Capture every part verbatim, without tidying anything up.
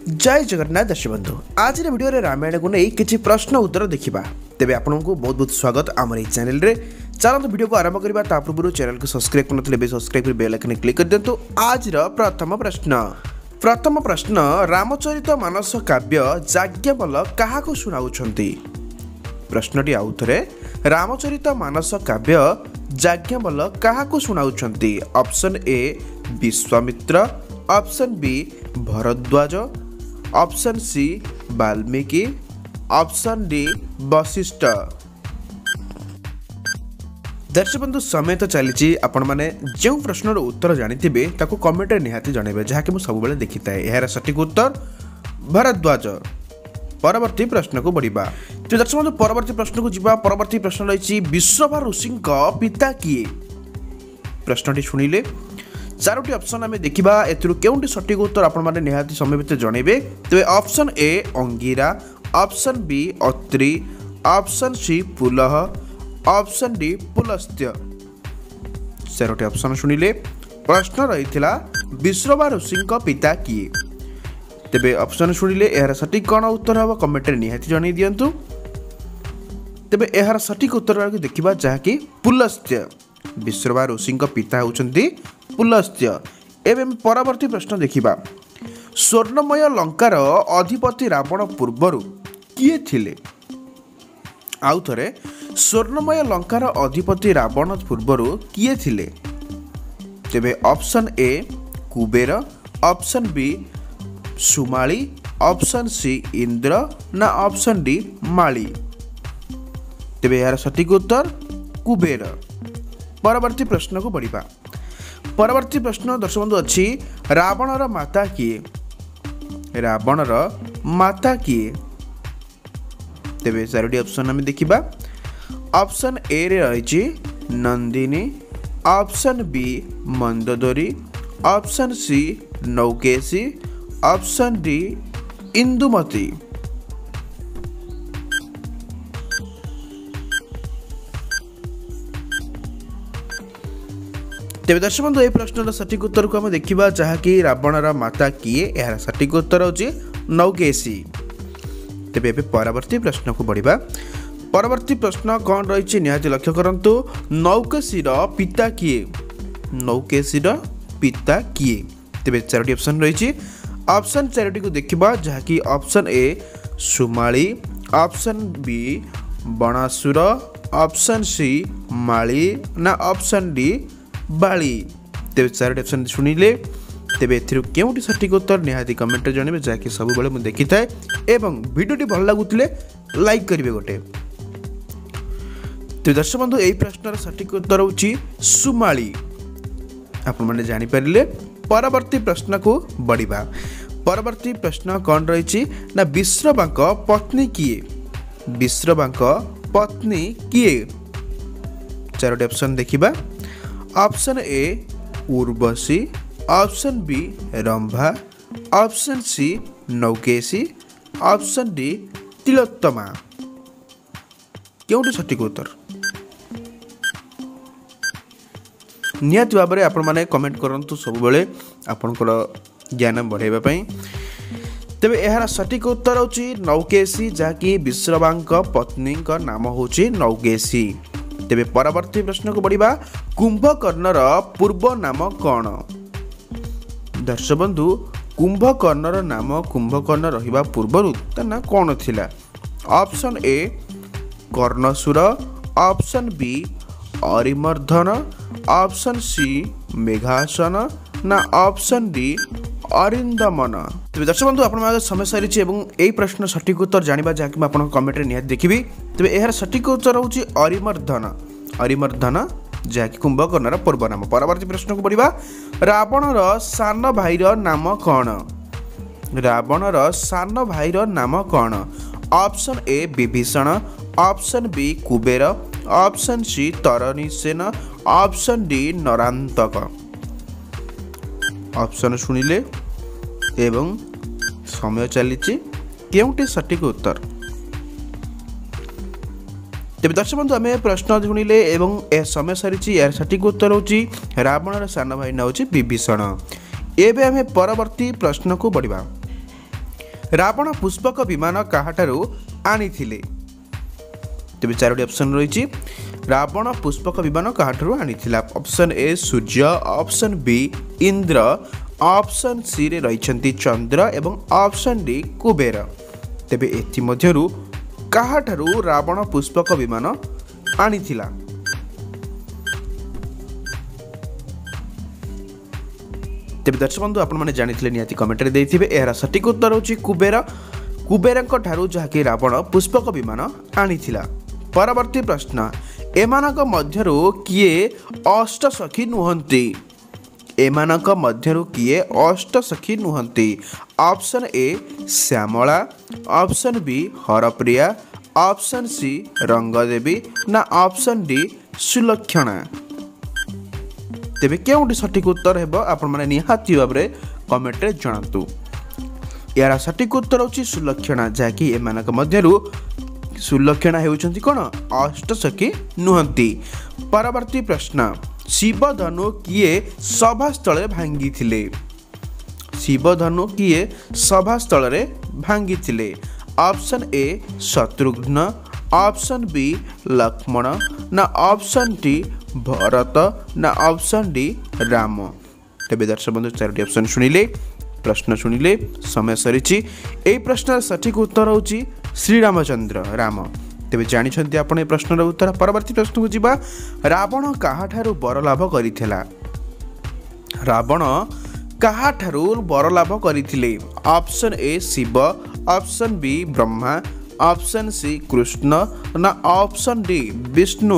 जय जगन्नाथ दर्शक बंधु आज वीडियो रे रामायण को नहीं किसी प्रश्न उत्तर देखा तेज आपको बहुत बहुत स्वागत आम ये चैनल रे चलते वीडियो को आरंभ करवा ता पूर्व चैनल को सब्सक्राइब करते सब्सक्राइब कर बेल आइकन क्लिक कर दिंतु। आज प्रथम प्रश्न प्रथम प्रश्न रामचरित मानस काव्य याज्ञवल्ल क्या शुणाउछंती। प्रश्नटी आउ थे रामचरित मानस काव्य याज्ञवल्ल क्या शुणाउछंती। Option A Vishwamitra, option B Bharadwaj, option C Valmiki, option D Vashishtha. दर्शक बंधु समय तो चली आपण मैंने जो प्रश्नर उत्तर जानी ताको कमेंट निहाती जनइबे जहाँकि मुझे सब देखी था। यार सठिक उत्तर भरद्वाज। परवर्ती प्रश्न को बढ़िबा। तो दर्शक बंधु परवर्ती प्रश्न को जीवा। परवर्ती प्रश्न रही विश्वभा ऋषि पिता किए। प्रश्नटी शुणिले चारोटी ऑप्शन आम देखा एवं सठिक उत्तर आपने निहाती समय भितर जनइबे। तो option A Angira, option B Atri, option C Pulaha, option D Pulastya. चारोटी ऑप्शन शुणिले प्रश्न रही विश्वभा ऋषि पिता किए। तेबे ऑप्शन शुणिले यार सठिक कौन उत्तर हम कमेंट निहाती जन दिंतु। तेबे यार सठिक उत्तर देखा जहाँकि पुलस्त्य। विश्वभा ऋषि पिता होउछंती पुलस्त्य। एवं परवर्ती प्रश्न देखिबा। स्वर्णमय लंकार अधिपति रावण पूर्वर किए थिले। आउ थरे स्वर्णमय लंकार अधिपति रावण पूर्वर किए थिले। तेबे option A Kubera, option B Sumali, option C Indra ना ऑप्शन डी माली। तेबे यार सठिक उत्तर कुबेर। परवर्ती प्रश्न को बढ़िबा। परवर्ती प्रश्न दर्शक बंधु अच्छी रावणर माता किए। रावणर माता किए। तेबे चारोटी ऑप्शन आम देखिबा। ऑप्शन ए रे रही Nandini, option B Mandodari, option C Naukeshi, option D Indumati. तेज दर्शक बंधु ये प्रश्न सठिक उत्तर को आम देखा जहाँकि रावणर माता किए। यार सठिक उत्तर होची नौकेशी। तेज ए परवर्ती प्रश्न को बढ़िबा। परवर्ती प्रश्न कौन रही निहाती लक्ष्य करंतु। नौकेशीर पिता किए। नौकेशीर पिता किए। तेज चारोटी ऑप्शन रही। ऑप्शन चारोटी को देखा जहाँकि option A Sumali, option B Banasur, option C Mali ना ऑप्शन डी बाली। तेज चारोटी ऑप्शन शुणिले तेबे एथिरु केउटी सठिक उत्तर निहाती कमेंट जणिबे जहाँकि सब बेले मुझे देखी थाए। एवं वीडियोटी भल लगुले लाइक करेंगे गोटे। तो दर्शक बंधु यही प्रश्नर सठिक उत्तर होची सुमाली। आपण माने जानि परिले। परवर्ती प्रश्न को बढ़िबा। परवर्ती प्रश्न कौन रही ना विश्रवांक पत्नी किए। विश्रवांक पत्नी किए। चारोटी ऑप्शन देखिबा। Option A Urvashi, option B Rambha, option C Naukeshi, option D Tilottama. क्योंटी सठिक उत्तर निहाती भाव में आपण मैंने कमेंट करंतु सब बेले आपनकर ज्ञान बढ़ाइबा पई। तेबे यार सठिक उत्तर होची नौकेशी जहाँकि विश्रवांक पत्नी का नाम होची नौकेशी। तेबे परवर्ती प्रश्न को बढ़िबा। कुंभकर्णर पूर्व नाम कौन। दर्शक बंधु कुंभकर्णर नाम कुंभकर्ण रहिबा पूर्वरु ता ना कौन थिला। Option A Karnasur, option B Arimardhan, option C Meghasan ना ऑप्शन डी अरिंदमन। तेज दर्शक बंधु आप समय सारी यही प्रश्न सठिक उत्तर जाना जहाँकि मैं कमेंट निहाती देखी। तेज यार सठिक उत्तर हूँ अरिमर्धन। अरिमर्धन जहाँकि कुंभकर्णर पूर्व नाम। परवर्ती प्रश्न को बढ़िबा। रावणर सान भाईर नाम कौन। रावणर सान भाईर नाम कौन। Option A Vibhishan, option B Kubera, option C Taranisen, option D Narantak. Option शुणिले एवं समय चली केउटी सठिक उत्तर। तेज दर्शक बंधु आम प्रश्न शुणिले एवं ए समय सारी यार सठिक उत्तर होची रावणर सान भाई ना होची विभीषण। एबे आम परवर्ती प्रश्न को बढ़िबा। रावण पुष्पक विमान काहाठारू आनिथिले तेबे चारोटी ऑप्शन रही रावण पुष्पक विमान काहाठारू आनिथिला option A Surya option B Indra option C रे रही चंद्र एवं ऑप्शन डी कुबेर तेबे एथि मध्यरु काहाठारू रावण पुष्पक विमान आनिथिला तेबे दर्शक बंधु आपण माने जानिथिले निहाती कमेंट रे देथिबे एहरा सटीक उत्तर होची कुबेर कुबेरଙ୍କ ଠାରୁ ଯାହାକି ରାବଣ ପୁଷ୍ପକ ବିମାନ ଆଣିଥିଲା। ପରବର୍ତ୍ତୀ ପ୍ରଶ୍ନ ଏମାନଙ୍କ ମଧ୍ୟରୁ କିଏ ଅଷ୍ଟସଖୀ ନୁହନ୍ତି ଏମାନଙ୍କ ମଧ୍ୟରୁ କିଏ ଅଷ୍ଟସଖୀ ନୁହନ୍ତି option A Shyamala option B Harapriya option C Rangadevi ନା ଅପସନ୍ ଡି ସୁଲକ୍ଷଣା ତେବେ କେଉଁଠି ସଠିକ ଉତ୍ତର ହେବ ଆପଣମାନେ ନିହାତି ଭାବରେ କମେଣ୍ଟରେ ଜଣାନ୍ତୁ। यार सटीक उत्तर होची सुलक्षणा जहाँकि एमानक मध्यरु सुलक्षणा हेउचंती कोन अष्टसखी नुहंती। परवर्ती प्रश्न शिवधनु किए सभास्थल भांगी शिवधनु किए सभास्थल भांगी option A Shatrughna option B Lakshman ना ऑप्शन डी भरत ना ऑप्शन डी राम तेबे दर्शक बंधु चारोटी ऑप्शन सुनिले प्रश्न शुणिले समय सरी यही प्रश्न सठिक उत्तर होची श्री रामचंद्र राम तेबे जानिछंती आपण ए प्रश्नर उत्तर। परवर्ती प्रश्न को जिबा रावण काहाठारू वर लाभ करिथिला रावण काहाठारू वर लाभ करिथिले option A Shiva option B Brahma option C Krishna ना ऑप्शन डी विष्णु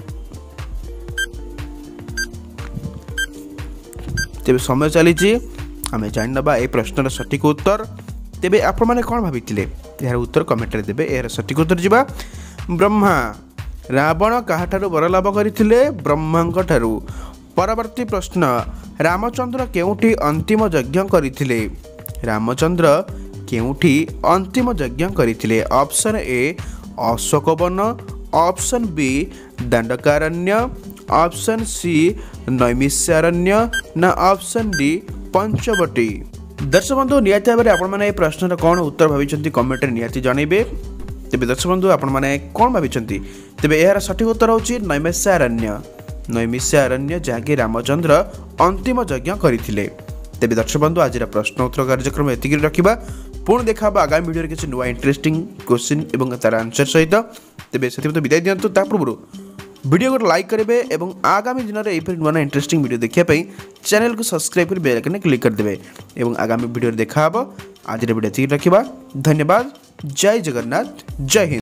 तेबे समय चली आम जानवा ए प्रश्नर सठिक उत्तर तेबे आपण माने कौन भाभी यार उत्तर कमेंट रे देबे यार सठिक उत्तर जिबा ब्रह्मा रावण काहाठारू वर लाभ करथिले ब्रह्मांक ठारू। परवर्ती प्रश्न रामचंद्र केउठी अंतिम यज्ञ करथिले रामचंद्र केउठी अंतिम यज्ञ करथिले option A Ashokvan option B Dandakaranya option C Naimisharanya ना ऑप्शन डी पंचवटी। दर्शक बंधु निहाती भाव आपण मैंने प्रश्नर कौन उत्तर भाई कमेंट में निहाती जनइबे तेज दर्शक बंधु आपण मैंने कौन भाई तेज यार सठिक उत्तर होची नैमिषारण्य नैमिषारण्य जहाँकि रामचंद्र अंतिम यज्ञ करथिले। तेज दर्शक बंधु आज प्रश्न उत्तर कार्यक्रम एतिक रखा पुणी देखा आगामी वीडियो किसी नुआ इंटरेस्टिंग क्वेश्चन और तार आंसर सहित तेज से विदाय दिंतु ता पूर्व वीडियो को लाइक करेंगे और आगामी दिन में यही नुआ इंटरेस्टिंग वीडियो देखापी चैनल को सब्सक्राइब कर बेल आइकन क्लिक करदे और आगामी वीडियो देखा आज वीडियो ठीक रखा। धन्यवाद। जय जगन्नाथ जय हिंद।